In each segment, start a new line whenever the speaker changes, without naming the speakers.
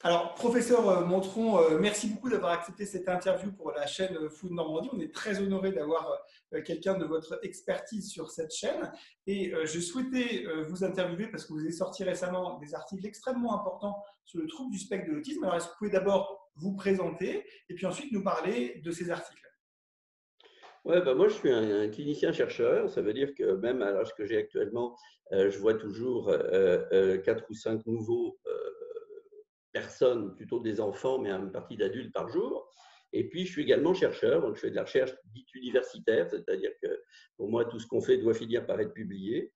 Alors, professeur Montron, merci beaucoup d'avoir accepté cette interview pour la chaîne Food Normandie. On est très honoré d'avoir quelqu'un de votre expertise sur cette chaîne. Et je souhaitais vous interviewer parce que vous avez sorti récemment des articles extrêmement importants sur le trouble du spectre de l'autisme. Alors, est-ce que vous pouvez d'abord vous présenter et puis ensuite nous parler de ces articles?
Ouais, bah moi, je suis un clinicien-chercheur. Ça veut dire que même à l'âge que j'ai actuellement, je vois toujours 4 ou 5 nouveaux personnes, plutôt des enfants, mais une partie d'adultes par jour. Et puis, je suis également chercheur, donc je fais de la recherche dite universitaire, c'est-à-dire que pour moi, tout ce qu'on fait doit finir par être publié.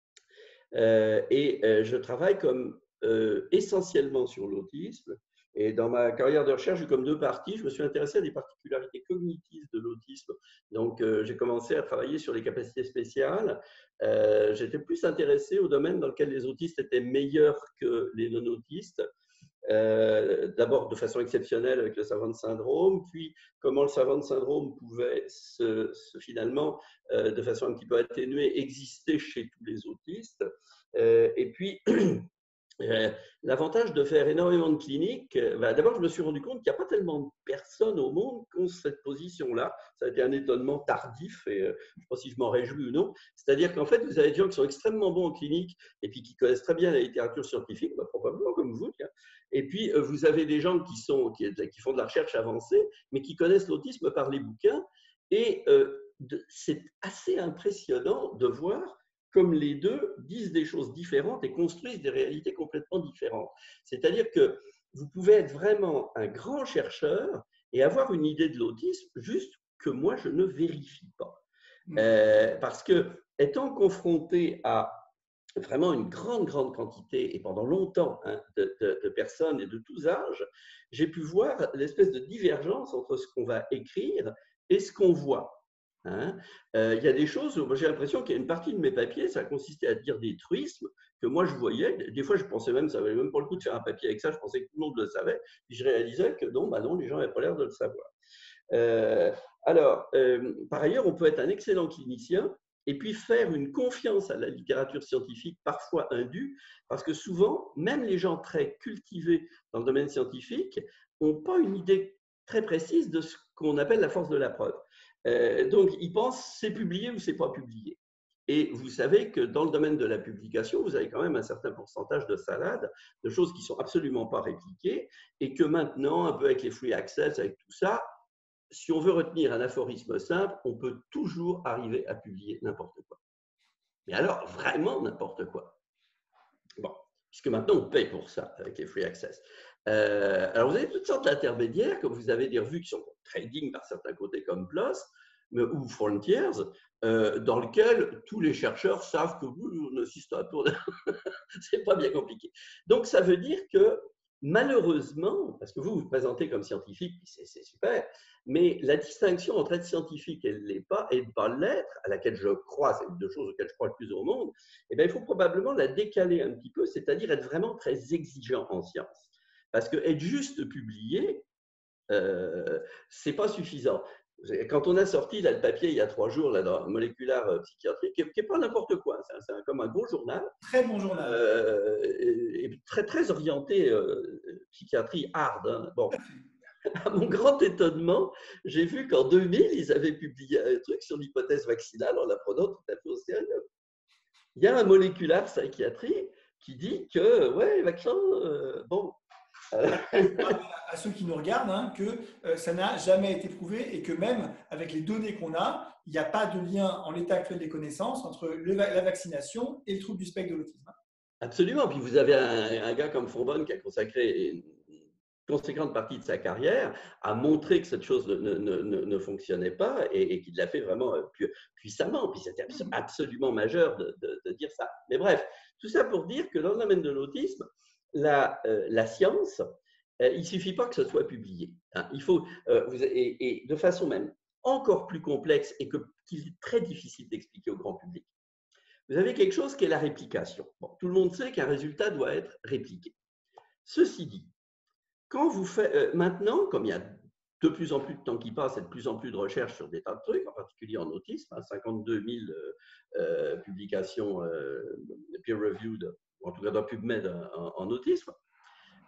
Je travaille comme essentiellement sur l'autisme. Et dans ma carrière de recherche, j'ai comme deux parties. Je me suis intéressé à des particularités cognitives de l'autisme. Donc, j'ai commencé à travailler sur les capacités spéciales. J'étais plus intéressé au domaine dans lequel les autistes étaient meilleurs que les non-autistes. D'abord de façon exceptionnelle avec le Savant syndrome, puis comment le Savant syndrome pouvait finalement, de façon un petit peu atténuée, exister chez tous les autistes. Et puis, l'avantage de faire énormément de cliniques, d'abord, je me suis rendu compte qu'il n'y a pas tellement de personnes au monde qui ont cette position-là. Ça a été un étonnement tardif, et je ne sais pas si je m'en réjouis ou non. C'est-à-dire qu'en fait, vous avez des gens qui sont extrêmement bons en clinique et puis qui connaissent très bien la littérature scientifique, probablement comme vous. Tiens. Et puis, vous avez des gens qui font de la recherche avancée, mais qui connaissent l'autisme par les bouquins. Et c'est assez impressionnant de voir comme les deux disent des choses différentes et construisent des réalités complètement différentes. C'est-à-dire que vous pouvez être vraiment un grand chercheur et avoir une idée de l'autisme juste que moi, je ne vérifie pas. Parce que, étant confronté à vraiment une grande quantité et pendant longtemps de personnes et de tous âges, j'ai pu voir l'espèce de divergence entre ce qu'on va écrire et ce qu'on voit. Il y a des choses où j'ai l'impression qu'il y a une partie de mes papiers, ça consistait à dire des truismes que moi je voyais. Des fois, je pensais même, ça valait même pas le coup de faire un papier avec ça, je pensais que tout le monde le savait. Puis je réalisais que non, les gens n'avaient pas l'air de le savoir. Par ailleurs, on peut être un excellent clinicien et puis faire une confiance à la littérature scientifique, parfois indue, parce que souvent, même les gens très cultivés dans le domaine scientifique n'ont pas une idée très précise de ce qu'on appelle la force de la preuve. Donc, ils pensent c'est publié ou c'est pas publié. Et vous savez que dans le domaine de la publication, vous avez quand même un certain pourcentage de salade, de choses qui ne sont absolument pas répliquées, et que maintenant, un peu avec les free access, avec tout ça, si on veut retenir un aphorisme simple, on peut toujours arriver à publier n'importe quoi. Mais alors, vraiment n'importe quoi. Bon, puisque maintenant, on paye pour ça avec les free access. Alors, vous avez toutes sortes d'intermédiaires, comme vous avez des revues qui sont très dignes par certains côtés, comme PLOS ou Frontiers, dans lequel tous les chercheurs savent que le système tourne. C'est pas bien compliqué. Donc, ça veut dire que malheureusement, parce que vous vous présentez comme scientifique, c'est super, mais la distinction entre être scientifique et ne pas l'être, à laquelle je crois, c'est une des choses auxquelles je crois le plus au monde, eh bien, il faut probablement la décaler un petit peu, c'est-à-dire être vraiment très exigeant en science. Parce que être juste publié, c'est pas suffisant. Quand on a sorti là, le papier il y a 3 jours là, dans Moléculaire Psychiatrie, qui n'est pas n'importe quoi, c'est comme un gros journal,
Très bon journal.
et très orienté psychiatrie hard. Hein. Bon, à mon grand étonnement, j'ai vu qu'en 2000, ils avaient publié un truc sur l'hypothèse vaccinale en la prenant tout à fait au sérieux. Il y a un moléculaire psychiatrie qui dit que, ouais, les vaccins, bon.
À ceux qui nous regardent que ça n'a jamais été prouvé et que même avec les données qu'on a, il n'y a pas de lien en l'état actuel des connaissances entre la vaccination et le trouble du spectre de l'autisme.
Absolument. Puis vous avez un gars comme Fourbonne qui a consacré une conséquente partie de sa carrière à montrer que cette chose ne fonctionnait pas et qu'il l'a fait vraiment puissamment. Puis c'était absolument majeur de dire ça. Mais bref, tout ça pour dire que dans le domaine de l'autisme, la science, il ne suffit pas que ce soit publié. Hein. Il faut, et de façon même encore plus complexe et qu'il est très difficile d'expliquer au grand public. Vous avez quelque chose qui est la réplication. Bon, tout le monde sait qu'un résultat doit être répliqué. Ceci dit, quand vous faites maintenant, comme il y a de plus en plus de temps qui passe et de plus en plus de recherches sur des tas de trucs, en particulier en autisme, 52 000 publications peer-reviewed, en tout cas dans PubMed en autisme,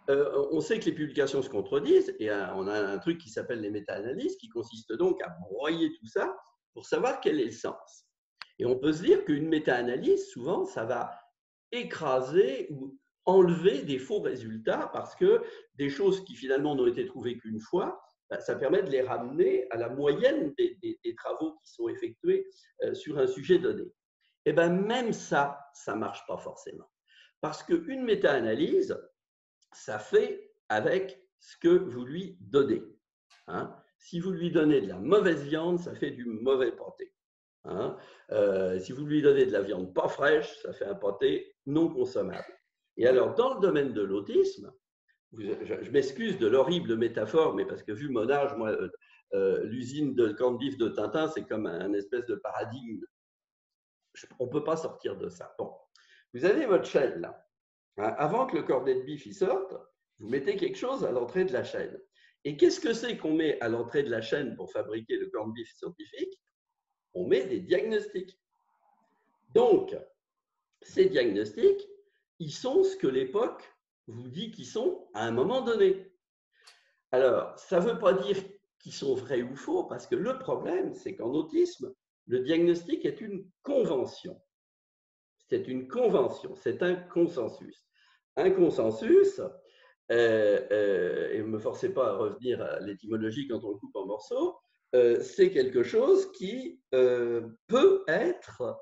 on sait que les publications se contredisent et on a un truc qui s'appelle les méta-analyses qui consiste donc à broyer tout ça pour savoir quel est le sens. Et on peut se dire qu'une méta-analyse, souvent, ça va écraser ou enlever des faux résultats parce que des choses qui finalement n'ont été trouvées qu'une fois, ça permet de les ramener à la moyenne des travaux qui sont effectués sur un sujet donné. Et bien même ça ne marche pas forcément. Parce qu'une méta-analyse, ça fait avec ce que vous lui donnez. Hein. Si vous lui donnez de la mauvaise viande, ça fait du mauvais pâté. Hein. Si vous lui donnez de la viande pas fraîche, ça fait un pâté non consommable. Et alors, dans le domaine de l'autisme, je m'excuse de l'horrible métaphore, mais parce que vu mon âge, moi, l'usine de corned beef de Tintin, c'est comme un espèce de paradigme. On ne peut pas sortir de ça. Bon, vous avez votre chaîne là. Hein, avant que le cornet de beef y sorte, vous mettez quelque chose à l'entrée de la chaîne. Et qu'est-ce que c'est qu'on met à l'entrée de la chaîne pour fabriquer le corned beef scientifique? On met des diagnostics. Donc, ces diagnostics, ils sont ce que l'époque vous dit qu'ils sont à un moment donné. Alors, ça ne veut pas dire qu'ils sont vrais ou faux, parce que le problème, c'est qu'en autisme, le diagnostic est une convention. C'est une convention, c'est un consensus. Un consensus, et ne me forcez pas à revenir à l'étymologie quand on le coupe en morceaux, c'est quelque chose qui peut être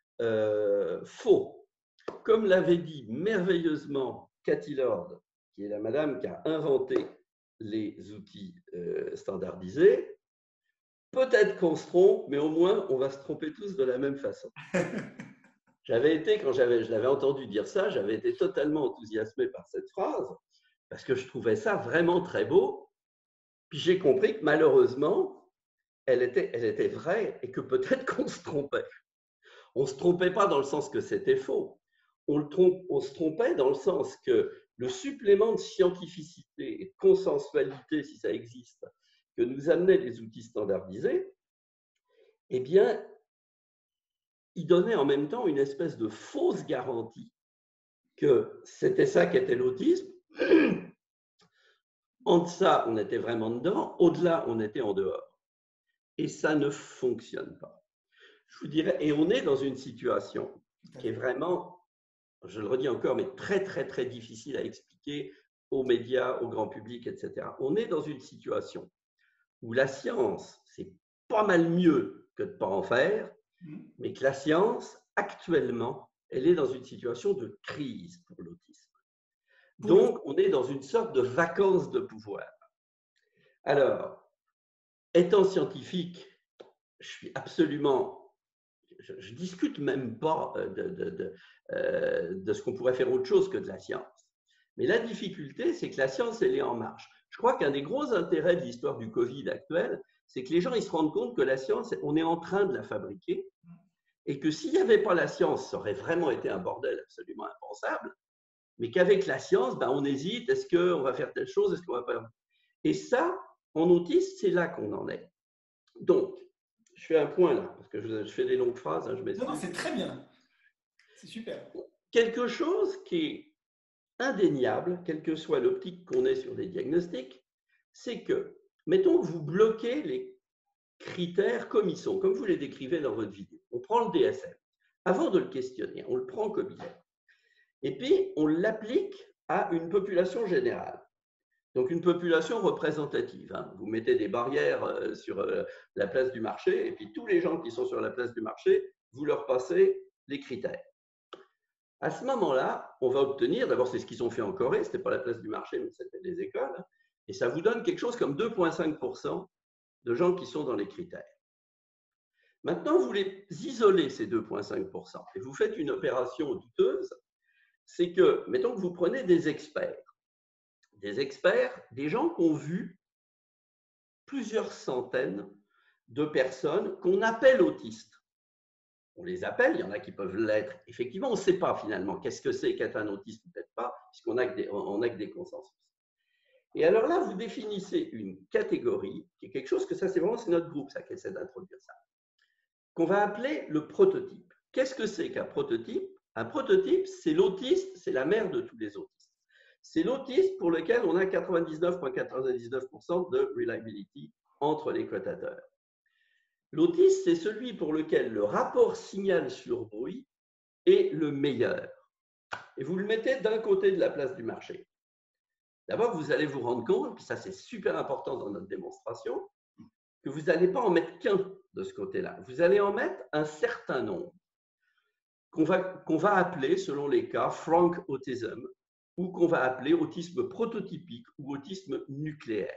faux. Comme l'avait dit merveilleusement Cathy Lord, qui est la madame qui a inventé les outils standardisés, peut-être qu'on se trompe, mais au moins on va se tromper tous de la même façon. J'avais été, quand je l'avais entendu dire ça, j'avais été totalement enthousiasmé par cette phrase, parce que je trouvais ça vraiment très beau. Puis j'ai compris que malheureusement, elle était vraie et que peut-être qu'on se trompait. On ne se trompait pas dans le sens que c'était faux. On se trompait dans le sens que le supplément de scientificité et de consensualité, si ça existe, que nous amenaient les outils standardisés, eh bien, il donnait en même temps une espèce de fausse garantie que c'était ça qu'était l'autisme. En deçà, on était vraiment dedans. Au-delà, on était en dehors. Et ça ne fonctionne pas. Je vous dirais, et on est dans une situation qui est vraiment, je le redis encore, mais très, très, très difficile à expliquer aux médias, au grand public, etc. On est dans une situation où la science, c'est pas mal mieux que de ne pas en faire, mais que la science, actuellement, elle est dans une situation de crise pour l'autisme. Donc, on est dans une sorte de vacances de pouvoir. Alors, étant scientifique, je suis absolument, je discute même pas de ce qu'on pourrait faire autre chose que de la science. Mais la difficulté, c'est que la science, elle est en marche. Je crois qu'un des gros intérêts de l'histoire du Covid actuel, c'est que les gens ils se rendent compte que la science, on est en train de la fabriquer et que s'il n'y avait pas la science, ça aurait vraiment été un bordel absolument impensable, mais qu'avec la science, ben, on hésite, est-ce qu'on va faire telle chose, est-ce qu'on va pas… Et ça, en autisme, c'est là qu'on en est. Donc, je fais un point là, parce que je fais des longues phrases, hein, je m'excuse.
Non, c'est très bien. C'est super.
Quelque chose qui est indéniable, quelle que soit l'optique qu'on ait sur les diagnostics, c'est que, mettons que vous bloquez les critères comme ils sont, comme vous les décrivez dans votre vidéo. On prend le DSM. Avant de le questionner, on le prend comme il est. Et puis, on l'applique à une population générale. Donc, une population représentative. Hein. Vous mettez des barrières sur la place du marché, et puis tous les gens qui sont sur la place du marché, vous leur passez les critères. À ce moment-là, on va obtenir, d'abord c'est ce qu'ils ont fait en Corée, ce n'était pas la place du marché, mais c'était des écoles, et ça vous donne quelque chose comme 2,5% de gens qui sont dans les critères. Maintenant, vous les isolez, ces 2,5%, et vous faites une opération douteuse, c'est que, mettons que vous prenez des experts, des gens qui ont vu plusieurs centaines de personnes qu'on appelle autistes. On les appelle, il y en a qui peuvent l'être. Effectivement, on ne sait pas finalement qu'est-ce que c'est qu'être un autiste, peut-être pas, puisqu'on n'a que des consensus. Et alors là, vous définissez une catégorie, qui est quelque chose que ça, c'est notre groupe, ça, qui essaie d'introduire ça, qu'on va appeler le prototype. Qu'est-ce que c'est qu'un prototype? Un prototype, c'est l'autiste, c'est la mère de tous les autistes. C'est l'autisme pour lequel on a 99,99% de reliability entre les cotateurs. L'autisme, c'est celui pour lequel le rapport signal sur bruit est le meilleur. Et vous le mettez d'un côté de la place du marché. D'abord, vous allez vous rendre compte, puis ça c'est super important dans notre démonstration, que vous n'allez pas en mettre qu'un de ce côté-là. Vous allez en mettre un certain nombre qu'on va appeler, selon les cas, frank autism, ou qu'on va appeler autisme prototypique ou autisme nucléaire.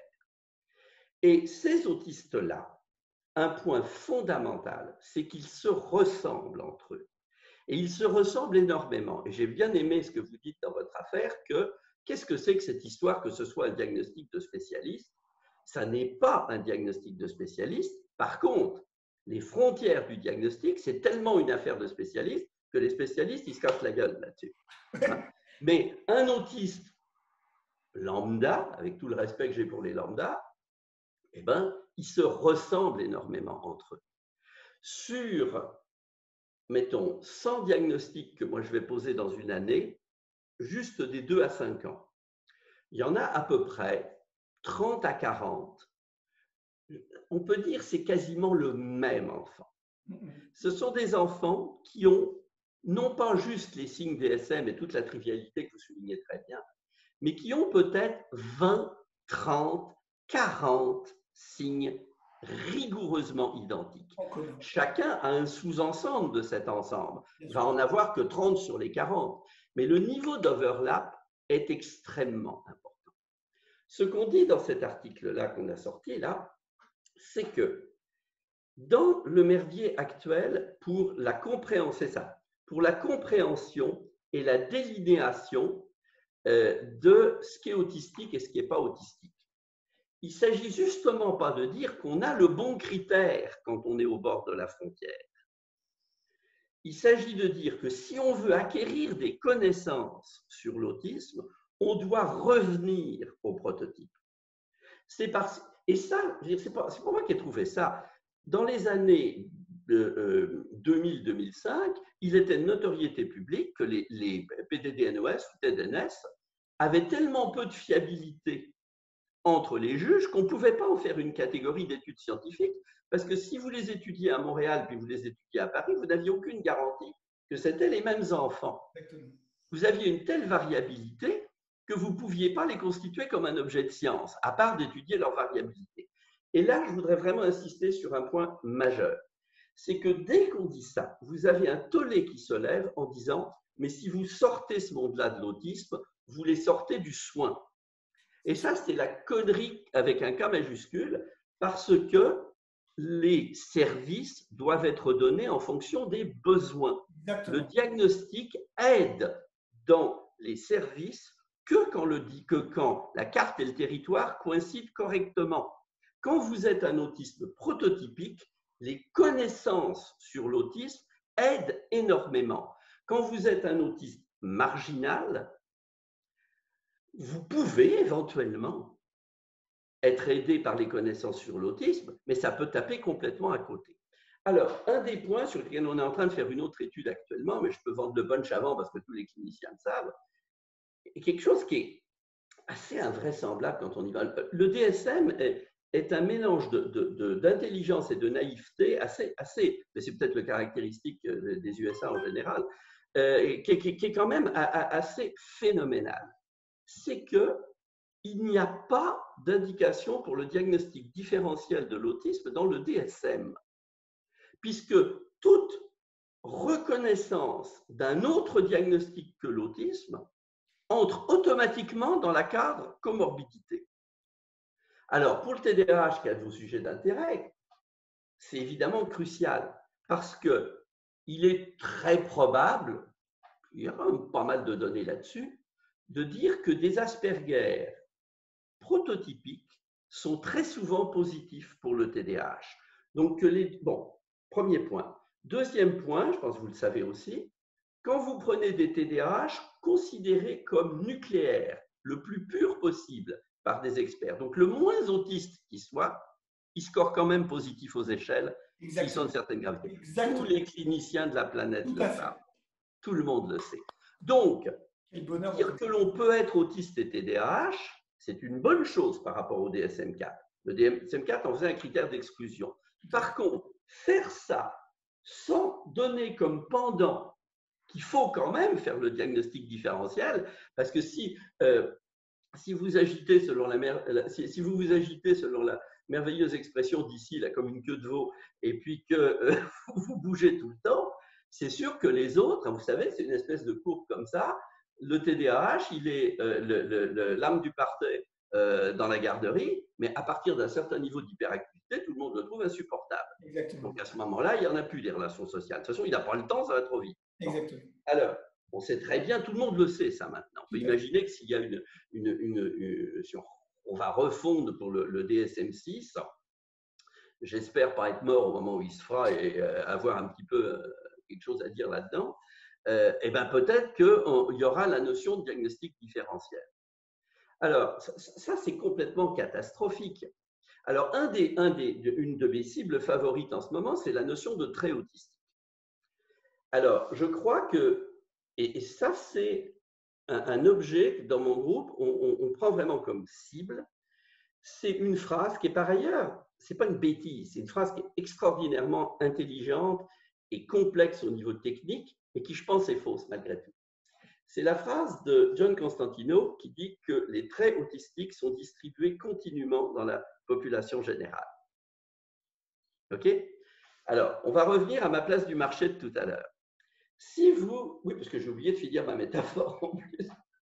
Et ces autistes-là, un point fondamental, c'est qu'ils se ressemblent entre eux. Et ils se ressemblent énormément. Et j'ai bien aimé ce que vous dites dans votre affaire, que qu'est-ce que c'est que cette histoire, que ce soit un diagnostic de spécialiste? Ça n'est pas un diagnostic de spécialiste. Par contre, les frontières du diagnostic, c'est tellement une affaire de spécialiste que les spécialistes, ils se cassent la gueule là-dessus. Mais un autiste lambda, avec tout le respect que j'ai pour les lambda, eh ben, ils se ressemblent énormément entre eux. Sur, mettons, 100 diagnostics que moi je vais poser dans une année, juste des 2 à 5 ans, il y en a à peu près 30 à 40. On peut dire que c'est quasiment le même enfant. Ce sont des enfants qui ont non pas juste les signes DSM et toute la trivialité que vous soulignez très bien, mais qui ont peut-être 20, 30, 40 signes rigoureusement identiques. Chacun a un sous-ensemble de cet ensemble. Il va en avoir que 30 sur les 40. Mais le niveau d'overlap est extrêmement important. Ce qu'on dit dans cet article-là qu'on a sorti là, c'est que dans le merdier actuel, pour la compréhension, c'est ça, pour la compréhension et la délinéation de ce qui est autistique et ce qui n'est pas autistique. Il ne s'agit justement pas de dire qu'on a le bon critère quand on est au bord de la frontière. Il s'agit de dire que si on veut acquérir des connaissances sur l'autisme, on doit revenir au prototype. Et ça, c'est pas moi qui ai trouvé ça. Dans les années 2000-2005, il était de notoriété publique que les PDD-NOS ou TDNS avaient tellement peu de fiabilité entre les juges qu'on ne pouvait pas en faire une catégorie d'études scientifiques, parce que si vous les étudiez à Montréal puis vous les étudiez à Paris, vous n'aviez aucune garantie que c'était les mêmes enfants. Exactement. Vous aviez une telle variabilité que vous ne pouviez pas les constituer comme un objet de science, à part d'étudier leur variabilité. Et là, je voudrais vraiment insister sur un point majeur. C'est que dès qu'on dit ça, vous avez un tollé qui se lève en disant « mais si vous sortez ce monde-là de l'autisme, vous les sortez du soin ». Et ça, c'est la connerie avec un K majuscule, parce que les services doivent être donnés en fonction des besoins. Exactement. Le diagnostic aide dans les services que quand la carte et le territoire coïncident correctement. Quand vous êtes un autisme prototypique, les connaissances sur l'autisme aident énormément. Quand vous êtes un autisme marginal, vous pouvez éventuellement être aidé par les connaissances sur l'autisme, mais ça peut taper complètement à côté. Alors, un des points sur lesquels on est en train de faire une autre étude actuellement, mais je peux vendre le punch avant parce que tous les cliniciens le savent, est quelque chose qui est assez invraisemblable quand on y va. Le DSM est un mélange d'intelligence et de naïveté assez, mais c'est peut-être le caractéristique des USA en général, qui est quand même assez phénoménal. C'est qu'il n'y a pas d'indication pour le diagnostic différentiel de l'autisme dans le DSM, puisque toute reconnaissance d'un autre diagnostic que l'autisme entre automatiquement dans la cadre comorbidité. Alors, pour le TDAH, qui est de vos sujets d'intérêt, c'est évidemment crucial, parce qu'il est très probable, il y a quand même pas mal de données là-dessus, de dire que des Asperger prototypiques sont très souvent positifs pour le TDAH. Donc, bon, premier point. Deuxième point, je pense que vous le savez aussi, quand vous prenez des TDAH considérés comme nucléaires, le plus pur possible par des experts, donc le moins autiste qui soit, ils scorent quand même positif aux échelles, ils sont de certaines gravités. Tous les cliniciens de la planète le savent. Tout le monde le sait. Donc,
Quel bonheur.
Dire que l'on peut être autiste et TDAH, c'est une bonne chose par rapport au DSM-4. Le DSM-4 en faisait un critère d'exclusion. Par contre, faire ça sans donner comme pendant qu'il faut quand même faire le diagnostic différentiel, parce que si vous vous agitez selon la merveilleuse expression d'ici, là, comme une queue de veau, et puis que vous bougez tout le temps, c'est sûr que les autres, vous savez, c'est une espèce de courbe comme ça. Le TDAH, il est l'âme du parterre dans la garderie, mais à partir d'un certain niveau d'hyperactivité, tout le monde le trouve insupportable.
Exactement.
Donc à ce moment-là, il n'y en a plus des relations sociales. De toute façon, il n'a pas le temps, ça va trop vite.
Exactement.
Alors, on sait très bien, tout le monde le sait ça maintenant. On peut imaginer que s'il y a si on va refondre pour le DSM-6, j'espère pas être mort au moment où il se fera et avoir un petit peu quelque chose à dire là-dedans, et ben peut-être qu'il y aura la notion de diagnostic différentiel. Alors, ça c'est complètement catastrophique. Alors, une de mes cibles favorites en ce moment, c'est la notion de trait autistique. Alors, je crois que, et ça c'est un objet que dans mon groupe, on prend vraiment comme cible. C'est une phrase qui est par ailleurs, ce n'est pas une bêtise, c'est une phrase qui est extraordinairement intelligente et complexe au niveau technique, et qui, je pense, est fausse malgré tout. C'est la phrase de John Constantino qui dit que les traits autistiques sont distribués continuellement dans la population générale. OK? Alors, on va revenir à ma place du marché de tout à l'heure. Si vous… Oui, parce que j'ai oublié de finir ma métaphore en plus.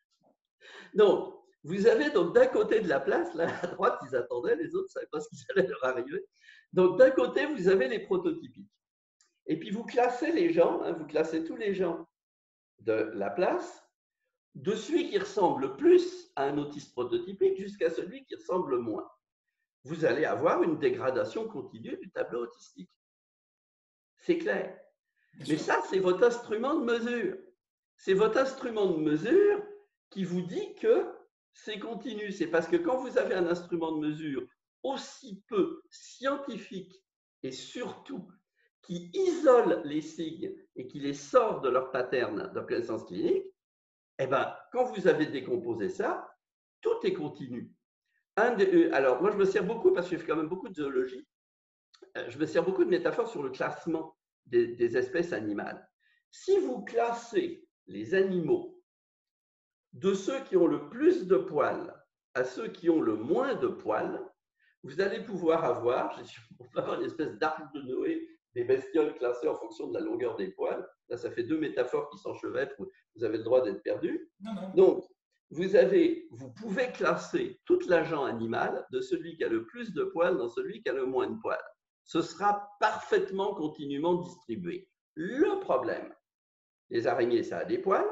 Donc, vous avez donc d'un côté de la place, là à droite, ils attendaient, les autres ne savaient pas ce qui allait leur arriver. Donc, d'un côté, vous avez les prototypiques. Et puis, vous classez les gens, vous classez tous les gens de la place, de celui qui ressemble le plus à un autiste prototypique jusqu'à celui qui ressemble le moins. Vous allez avoir une dégradation continue du tableau autistique. C'est clair. Mais ça, c'est votre instrument de mesure. C'est votre instrument de mesure qui vous dit que c'est continu. C'est parce que quand vous avez un instrument de mesure aussi peu scientifique et surtout qui isole les signes et qui les sort de leur pattern de connaissance clinique, eh ben, quand vous avez décomposé ça, tout est continu. Alors, moi, je me sers beaucoup, parce que je fais quand même beaucoup de zoologie, je me sers beaucoup de métaphores sur le classement des espèces animales. Si vous classez les animaux de ceux qui ont le plus de poils à ceux qui ont le moins de poils, vous allez pouvoir avoir une espèce d'arc de Noé des bestioles classées en fonction de la longueur des poils. Là, ça fait deux métaphores qui s'enchevêtrent, vous avez le droit d'être perdu. Donc, vous pouvez classer toute l'agent animal de celui qui a le plus de poils dans celui qui a le moins de poils. Ce sera parfaitement continuellement distribué. Le problème, les araignées, ça a des poils.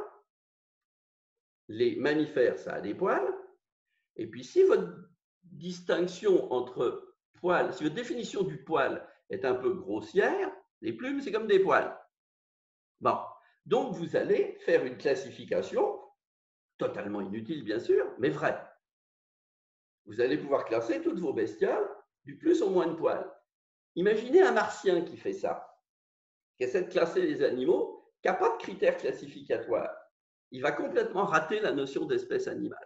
Les mammifères, ça a des poils. Et puis, si votre distinction entre poils, si votre définition du poil est un peu grossière, les plumes, c'est comme des poils. Bon, donc vous allez faire une classification, totalement inutile bien sûr, mais vraie. Vous allez pouvoir classer toutes vos bestioles du plus au moins de poils. Imaginez un martien qui fait ça, qui essaie de classer les animaux, qui n'a pas de critères classificatoires. Il va complètement rater la notion d'espèce animale.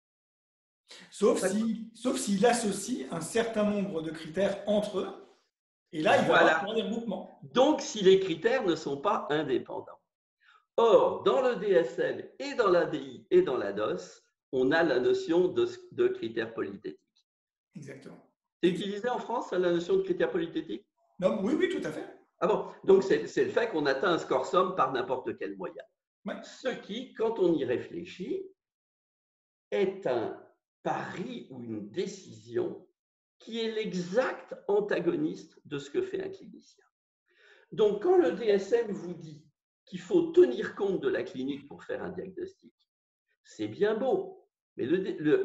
Sauf s'il associe un certain nombre de critères entre eux, et là, il va y avoir des regroupements.
Donc, si les critères ne sont pas indépendants. Or, dans le DSM et dans l'ADI et dans la DOS, on a la notion de critères polythétiques.
Exactement.
C'est utilisé en France, la notion de critères polythétiques?
Non, oui, tout à fait.
Ah bon, donc c'est le fait qu'on atteint un score somme par n'importe quel moyen.
Ouais.
Ce qui, quand on y réfléchit, est un pari ou une décision qui est l'exact antagoniste de ce que fait un clinicien. Donc, quand le DSM vous dit qu'il faut tenir compte de la clinique pour faire un diagnostic, c'est bien beau, mais le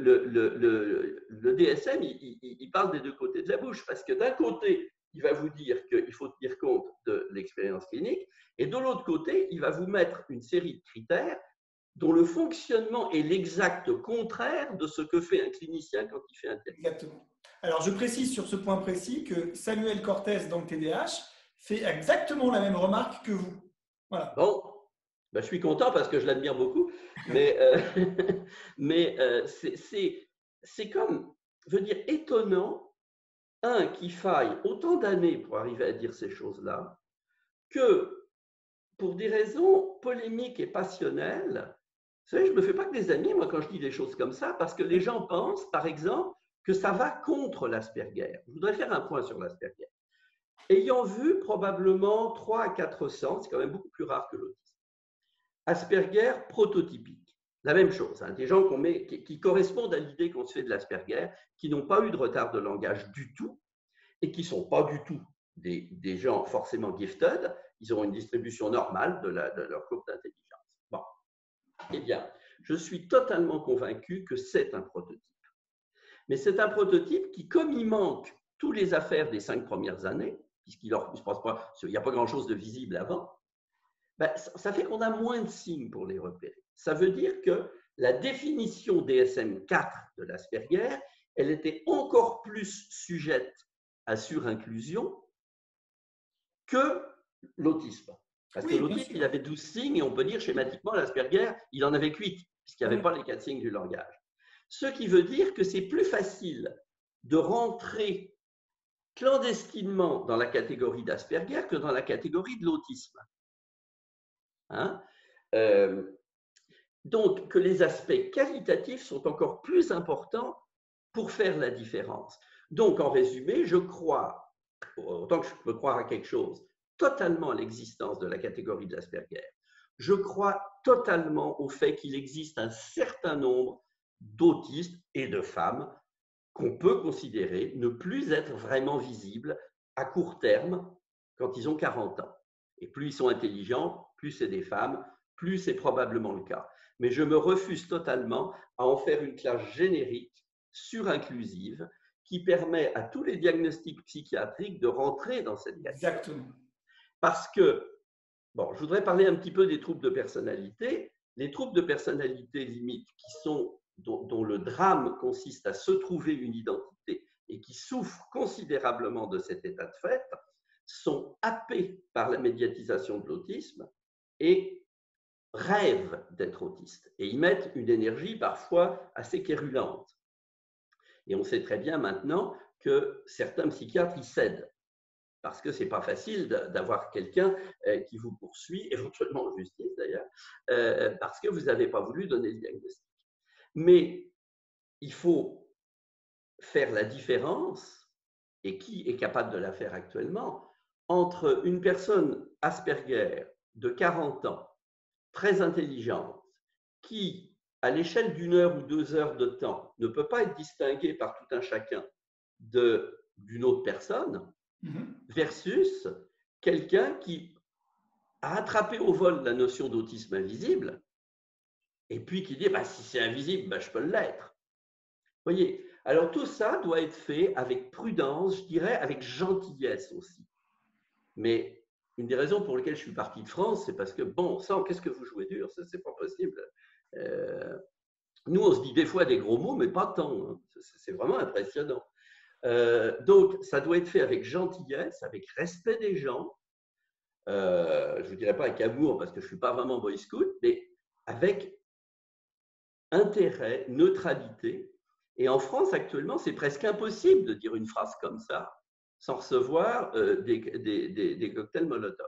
DSM, il parle des deux côtés de la bouche, parce que d'un côté, il va vous dire qu'il faut tenir compte de l'expérience clinique, et de l'autre côté, il va vous mettre une série de critères dont le fonctionnement est l'exact contraire de ce que fait un clinicien quand il fait un diagnostic.
Exactement. Alors, je précise sur ce point précis que Samuel Cortès, dans le TDAH, fait exactement la même remarque que vous. Voilà.
Bon, Ben, je suis content parce que je l'admire beaucoup, mais, mais c'est comme, je veux dire, étonnant, qu'il faille autant d'années pour arriver à dire ces choses-là, que pour des raisons polémiques et passionnelles, vous savez, je ne me fais pas que des amis, moi, quand je dis des choses comme ça, parce que les gens pensent, par exemple, que ça va contre l'Asperger. Je voudrais faire un point sur l'Asperger. Ayant vu probablement 3 à 400, c'est quand même beaucoup plus rare que l'autisme, Asperger prototypique. La même chose, hein, des gens qui correspondent à l'idée qu'on se fait de l'Asperger, qui n'ont pas eu de retard de langage du tout et qui ne sont pas du tout des gens forcément gifted, ils auront une distribution normale de leur courbe d'intelligence. Bon, eh bien, je suis totalement convaincu que c'est un prototype. Mais c'est un prototype qui, comme il manque toutes les affaires des 5 premières années, puisqu'il n'y a pas grand-chose de visible avant, ben, ça fait qu'on a moins de signes pour les repérer. Ça veut dire que la définition DSM-4 de l'Asperger, elle était encore plus sujette à surinclusion que l'autisme. Parce que l'autisme, il avait 12 signes et on peut dire schématiquement, l'Asperger, il en avait 8, puisqu'il n'y avait pas les 4 signes du langage. Ce qui veut dire que c'est plus facile de rentrer clandestinement dans la catégorie d'Asperger que dans la catégorie de l'autisme. Hein? Donc, que les aspects qualitatifs sont encore plus importants pour faire la différence. Donc, en résumé, je crois, autant que je peux croire à quelque chose, totalement à l'existence de la catégorie de l'Asperger. Je crois totalement au fait qu'il existe un certain nombre d'autistes et de femmes qu'on peut considérer ne plus être vraiment visibles à court terme quand ils ont 40 ans. Et plus ils sont intelligents, plus c'est des femmes, plus c'est probablement le cas. Mais je me refuse totalement à en faire une classe générique, surinclusive, qui permet à tous les diagnostics psychiatriques de rentrer dans cette catégorie.
Exactement.
Parce que, bon, je voudrais parler un petit peu des troubles de personnalité. Les troubles de personnalité limites dont le drame consiste à se trouver une identité et qui souffrent considérablement de cet état de fait, sont happés par la médiatisation de l'autisme et rêvent d'être autistes. Et y mettent une énergie parfois assez quérulente. Et on sait très bien maintenant que certains psychiatres y cèdent. Parce que ce n'est pas facile d'avoir quelqu'un qui vous poursuit, éventuellement en justice d'ailleurs, parce que vous n'avez pas voulu donner le diagnostic. Mais il faut faire la différence, et qui est capable de la faire actuellement, entre une personne Asperger de 40 ans, très intelligente, qui, à l'échelle d'1 heure ou 2 heures de temps, ne peut pas être distinguée par tout un chacun d'une autre personne, versus quelqu'un qui a attrapé au vol la notion d'autisme invisible et puis qui dit si c'est invisible, je peux l'être. Vous voyez, alors tout ça doit être fait avec prudence, je dirais avec gentillesse aussi. Mais une des raisons pour lesquelles je suis parti de France, c'est parce que, bon sang, qu'est-ce que vous jouez dur, ça c'est pas possible. Nous, on se dit des fois des gros mots, mais pas tant. Hein. C'est vraiment impressionnant. Donc, ça doit être fait avec gentillesse, avec respect des gens. Je ne vous dirais pas avec amour, parce que je ne suis pas vraiment boy scout, mais avec intérêt, neutralité. Et en France, actuellement, c'est presque impossible de dire une phrase comme ça sans recevoir des cocktails Molotov.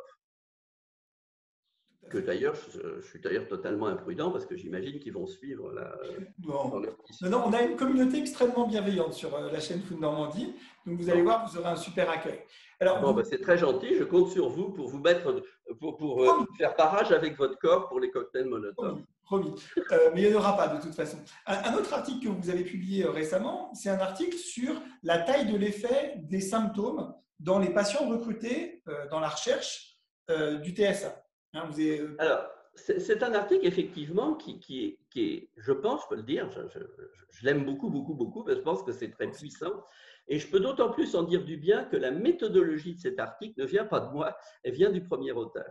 Que d'ailleurs, je suis d'ailleurs totalement imprudent parce que j'imagine qu'ils vont suivre là.
Non, on a une communauté extrêmement bienveillante sur la chaîne Food Normandie. Donc vous allez voir, vous aurez un super accueil.
Alors, c'est très gentil. Je compte sur vous pour vous mettre, pour faire barrage avec votre corps pour les cocktails Molotov.
Promis. Mais il n'y en aura pas de toute façon. Un autre article que vous avez publié récemment, c'est un article sur la taille de l'effet des symptômes dans les patients recrutés dans la recherche du TSA. Hein,
Alors, c'est un article effectivement qui est, je pense, je peux le dire, je l'aime beaucoup, beaucoup, beaucoup, parce que je pense que c'est très puissant. Et je peux d'autant plus en dire du bien que la méthodologie de cet article ne vient pas de moi, elle vient du premier auteur.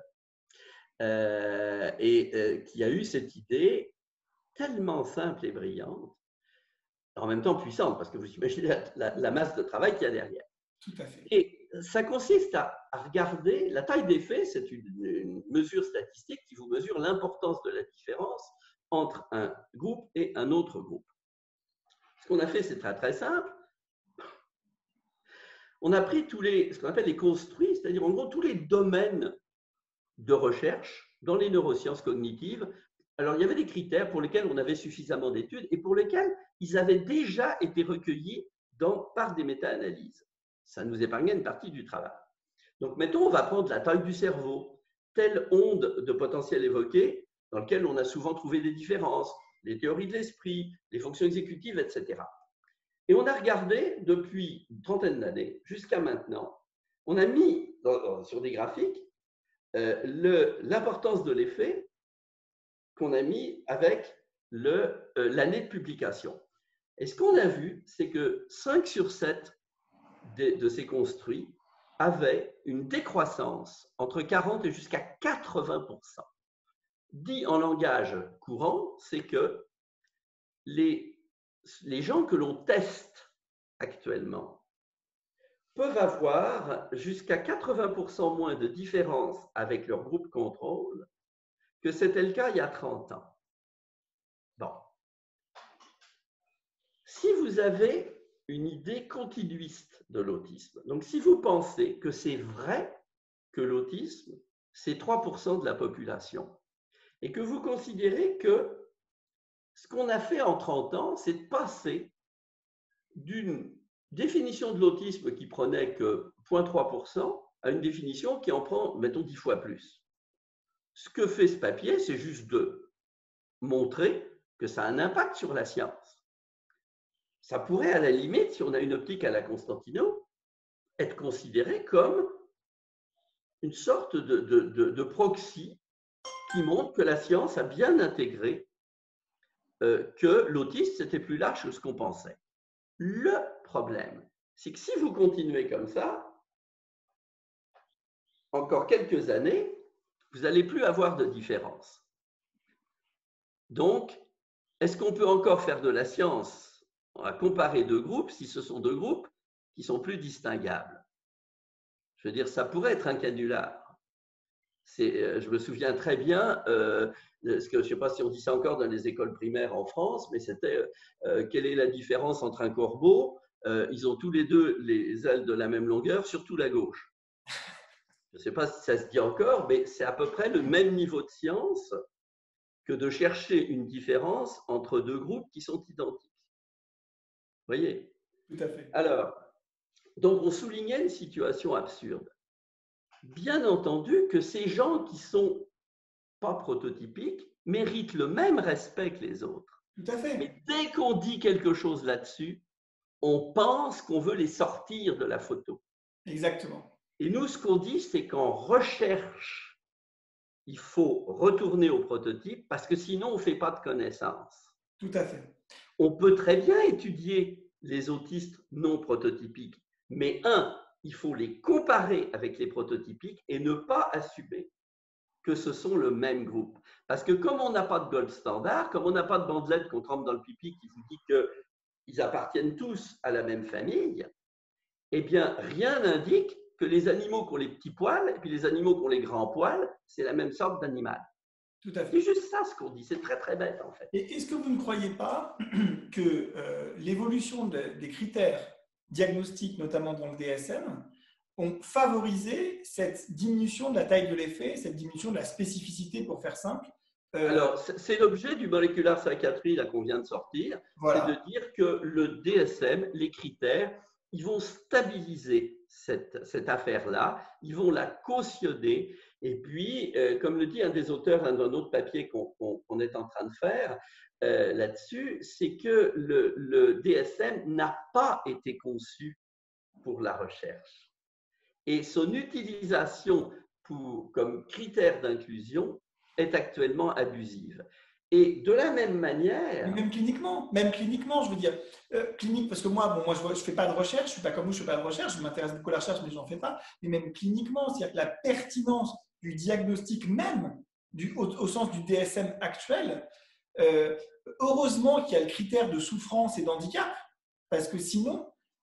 Qui a eu cette idée tellement simple et brillante, en même temps puissante, parce que vous imaginez la masse de travail qu'il y a derrière.
Tout à fait.
Et ça consiste à regarder la taille d'effet, c'est une mesure statistique qui vous mesure l'importance de la différence entre un groupe et un autre groupe. Ce qu'on a fait, c'est très très simple. On a pris ce qu'on appelle les construits, c'est-à-dire en gros tous les domaines de recherche dans les neurosciences cognitives. Alors, il y avait des critères pour lesquels on avait suffisamment d'études et pour lesquels ils avaient déjà été recueillis par des méta-analyses. Ça nous épargnait une partie du travail. Donc, mettons, on va prendre la taille du cerveau, telle onde de potentiel évoqué dans lequel on a souvent trouvé des différences, les théories de l'esprit, les fonctions exécutives, etc. Et on a regardé depuis une trentaine d'années jusqu'à maintenant, on a mis sur des graphiques l'importance de l'effet qu'on a mis avec l'année de publication. Et ce qu'on a vu, c'est que 5 sur 7 de ces construits avaient une décroissance entre 40 et jusqu'à 80%. Dit en langage courant, c'est que les gens que l'on teste actuellement peuvent avoir jusqu'à 80% moins de différence avec leur groupe contrôle que c'était le cas il y a 30 ans. Bon. Si vous avez une idée continuiste de l'autisme, donc si vous pensez que c'est vrai que l'autisme, c'est 3% de la population, et que vous considérez que ce qu'on a fait en 30 ans, c'est de passer d'une définition de l'autisme qui prenait que 0,3% à une définition qui en prend, mettons, 10 fois plus. Ce que fait ce papier, c'est juste de montrer que ça a un impact sur la science. Ça pourrait, à la limite, si on a une optique à la Constantino, être considéré comme une sorte de proxy qui montre que la science a bien intégré que l'autisme, c'était plus large que ce qu'on pensait. Le problème, c'est que si vous continuez comme ça, encore quelques années, vous n'allez plus avoir de différence. Donc, est-ce qu'on peut encore faire de la science à comparer deux groupes si ce sont deux groupes qui sont plus distinguables? Je veux dire, ça pourrait être un canular. Je me souviens très bien, parce que je ne sais pas si on dit ça encore dans les écoles primaires en France, mais c'était quelle est la différence entre un corbeau? Ils ont tous les deux les ailes de la même longueur, surtout la gauche. Je ne sais pas si ça se dit encore, mais c'est à peu près le même niveau de science que de chercher une différence entre deux groupes qui sont identiques. Vous voyez?
Tout à fait.
Alors, donc on soulignait une situation absurde. Bien entendu que ces gens qui ne sont pas prototypiques méritent le même respect que les autres.
Tout à fait.
Mais dès qu'on dit quelque chose là-dessus, on pense qu'on veut les sortir de la photo.
Exactement.
Et nous, ce qu'on dit, c'est qu'en recherche, il faut retourner au prototype parce que sinon, on ne fait pas de connaissances.
Tout à fait.
On peut très bien étudier les autistes non prototypiques, mais il faut les comparer avec les prototypiques et ne pas assumer que ce sont le même groupe. Parce que comme on n'a pas de gold standard, comme on n'a pas de bandelette qu'on trempe dans le pipi qui vous dit qu'ils appartiennent tous à la même famille, eh bien, rien n'indique que les animaux qui ont les petits poils et puis les animaux qui ont les grands poils, c'est la même sorte d'animal.
Tout à fait.
C'est juste ça ce qu'on dit, c'est très très bête en fait.
Et est-ce que vous ne croyez pas que l'évolution des critères diagnostiques, notamment dans le DSM, ont favorisé cette diminution de la taille de l'effet, cette diminution de la spécificité, pour faire simple?
Alors, c'est l'objet du molecular psychiatry qu'on vient de sortir, voilà. C'est de dire que le DSM, les critères, ils vont stabiliser cette affaire-là, ils vont la cautionner. Et puis, comme le dit un des auteurs d'un autre papier qu'on est en train de faire là-dessus, c'est que le DSM n'a pas été conçu pour la recherche. Et son utilisation comme critère d'inclusion est actuellement abusive. Et de la même manière…
Même cliniquement, je veux dire, clinique, parce que moi je ne fais pas de recherche, je ne suis pas comme vous, je ne fais pas de recherche, je m'intéresse beaucoup à la recherche, mais je n'en fais pas. Mais même cliniquement, c'est-à-dire que la pertinence du diagnostic même, au sens du DSM actuel, heureusement qu'il y a le critère de souffrance et d'handicap, parce que sinon,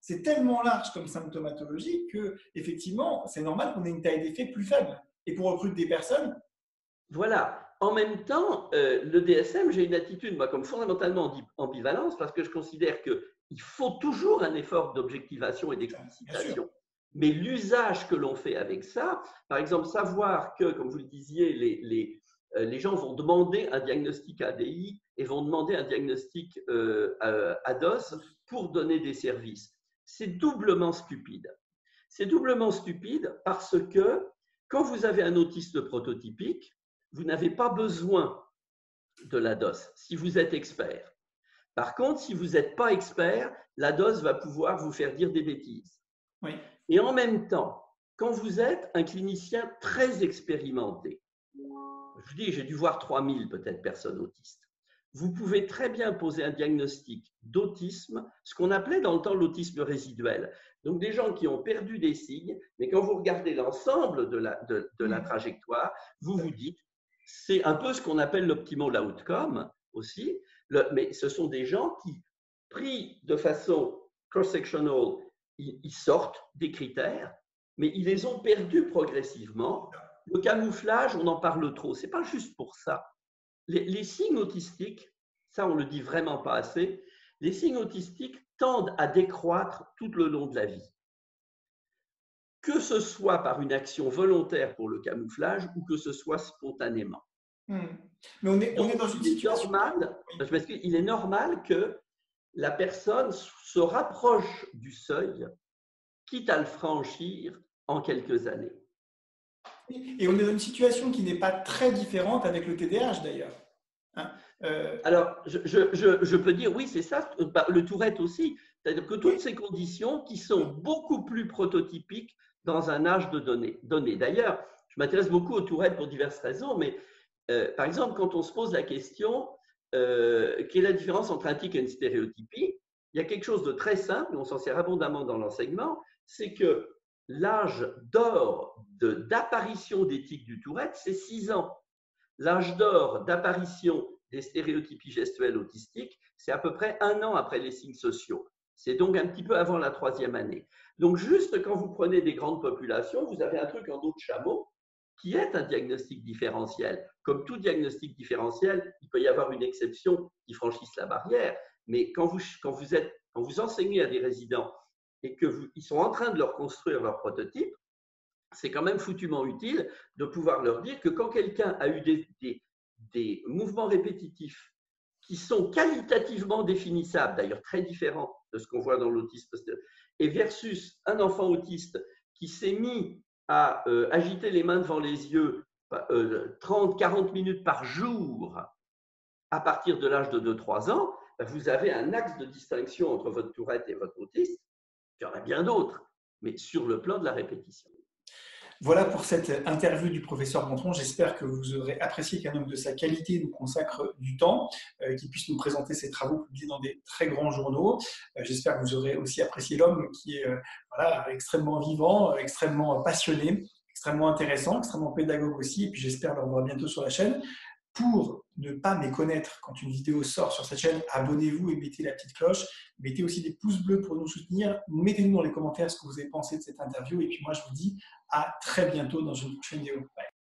c'est tellement large comme symptomatologie que, effectivement, c'est normal qu'on ait une taille d'effet plus faible. Et pour recruter des personnes…
Voilà. En même temps, le DSM, j'ai une attitude, moi, comme fondamentalement ambivalence, parce que je considère qu'il faut toujours un effort d'objectivation et d'explicitation. Mais l'usage que l'on fait avec ça, par exemple, savoir que, comme vous le disiez, les gens vont demander un diagnostic ADI et vont demander un diagnostic ADOS pour donner des services. C'est doublement stupide. C'est doublement stupide parce que quand vous avez un autiste prototypique, vous n'avez pas besoin de l'ADOS si vous êtes expert. Par contre, si vous n'êtes pas expert, l'ADOS va pouvoir vous faire dire des bêtises.
Oui.
Et en même temps, quand vous êtes un clinicien très expérimenté, je vous dis, j'ai dû voir 3000 peut-être personnes autistes, vous pouvez très bien poser un diagnostic d'autisme, ce qu'on appelait dans le temps l'autisme résiduel. Donc des gens qui ont perdu des signes, mais quand vous regardez l'ensemble de la trajectoire, vous vous dites, c'est un peu ce qu'on appelle l'optimal outcome aussi, mais ce sont des gens qui, pris de façon cross-sectional, ils sortent des critères, mais ils les ont perdus progressivement. Le camouflage, on en parle trop. Ce n'est pas juste pour ça. Les signes autistiques, ça on ne le dit vraiment pas assez, les signes autistiques tendent à décroître tout le long de la vie. Que ce soit par une action volontaire pour le camouflage ou que ce soit spontanément.
Mais on est dans une situation…
Il est normal que la personne se rapproche du seuil, quitte à le franchir en quelques années.
Et on est dans une situation qui n'est pas très différente avec le TDAH d'ailleurs.
Alors, je peux dire, oui, c'est ça, le Tourette aussi. C'est-à-dire que toutes ces conditions qui sont beaucoup plus prototypiques dans un âge de données. D'ailleurs, je m'intéresse beaucoup au Tourette pour diverses raisons, mais par exemple, quand on se pose la question, quelle est la différence entre un tic et une stéréotypie, il y a quelque chose de très simple, on s'en sert abondamment dans l'enseignement, c'est que l'âge d'or d'apparition des tics du Tourette, c'est 6 ans. L'âge d'or d'apparition des stéréotypies gestuelles autistiques, c'est à peu près 1 an après les signes sociaux. C'est donc un petit peu avant la 3e année. Donc, juste quand vous prenez des grandes populations, vous avez un truc en dos de chameau qui est un diagnostic différentiel. Comme tout diagnostic différentiel, il peut y avoir une exception qui franchisse la barrière. Mais quand vous enseignez à des résidents et qu'ils sont en train de leur construire leur prototype, c'est quand même foutument utile de pouvoir leur dire que quand quelqu'un a eu des mouvements répétitifs qui sont qualitativement définissables, d'ailleurs très différents de ce qu'on voit dans l'autisme, et versus un enfant autiste qui s'est mis à agiter les mains devant les yeux 30-40 minutes par jour à partir de l'âge de 2-3 ans, vous avez un axe de distinction entre votre Tourette et votre autiste. Il y en a bien d'autres, mais sur le plan de la répétition.
Voilà pour cette interview du professeur Bontron. J'espère que vous aurez apprécié qu'un homme de sa qualité nous consacre du temps, qu'il puisse nous présenter ses travaux publiés dans des très grands journaux. J'espère que vous aurez aussi apprécié l'homme qui est extrêmement vivant, extrêmement passionné, extrêmement intéressant, extrêmement pédagogue aussi. Et puis j'espère le revoir bientôt sur la chaîne. Pour ne pas méconnaître quand une vidéo sort sur cette chaîne, abonnez-vous et mettez la petite cloche. Mettez aussi des pouces bleus pour nous soutenir. Mettez-nous dans les commentaires ce que vous avez pensé de cette interview. Et puis moi, je vous dis à très bientôt dans une prochaine vidéo. Bye.